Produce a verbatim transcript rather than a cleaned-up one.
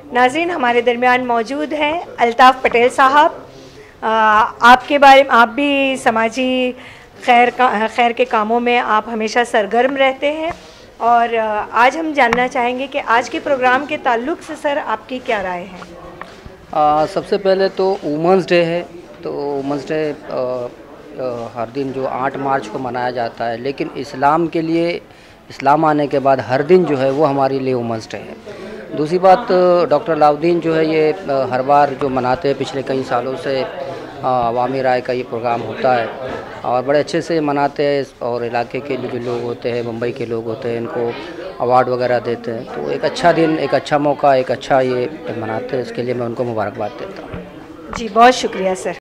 नाज़रीन, हमारे दरमियान मौजूद हैं अल्ताफ़ पटेल साहब। आपके बारे में, आप भी समाजी खैर का खैर के कामों में आप हमेशा सरगर्म रहते हैं और आज हम जानना चाहेंगे कि आज के प्रोग्राम के ताल्लुक़ से सर आपकी क्या राय है? आ, सबसे पहले तो वुमेंस डे है। तो वुमेंस डे हर दिन जो आठ मार्च को मनाया जाता है, लेकिन इस्लाम के लिए, इस्लाम आने के बाद हर दिन जो है वो हमारे लिए वुमेंस डे है। दूसरी बात, डॉक्टर अलाउद्दीन जो है ये हर बार जो मनाते हैं, पिछले कई सालों से अवामी राय का ये प्रोग्राम होता है और बड़े अच्छे से मनाते हैं और इलाके के जो लोग होते हैं, मुंबई के लोग होते हैं, इनको अवार्ड वगैरह देते हैं। तो एक अच्छा दिन, एक अच्छा मौका, एक अच्छा ये मनाते हैं, इसके लिए मैं उनको मुबारकबाद देता हूँ। जी, बहुत शुक्रिया सर।